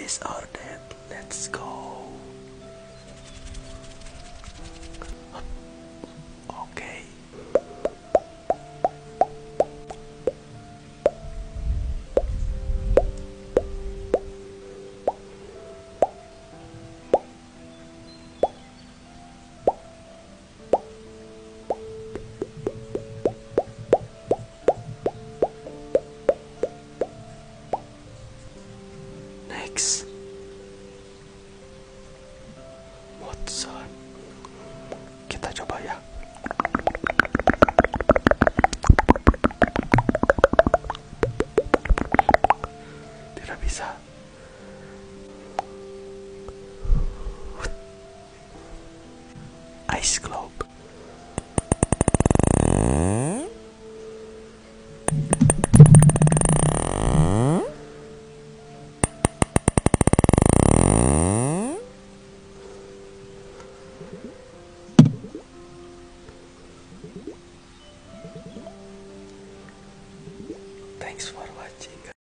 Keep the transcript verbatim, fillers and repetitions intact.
this or that. Let's go. Okay. Next, Watson. Kita coba ya. Tidak bisa. Ice globe. Thanks for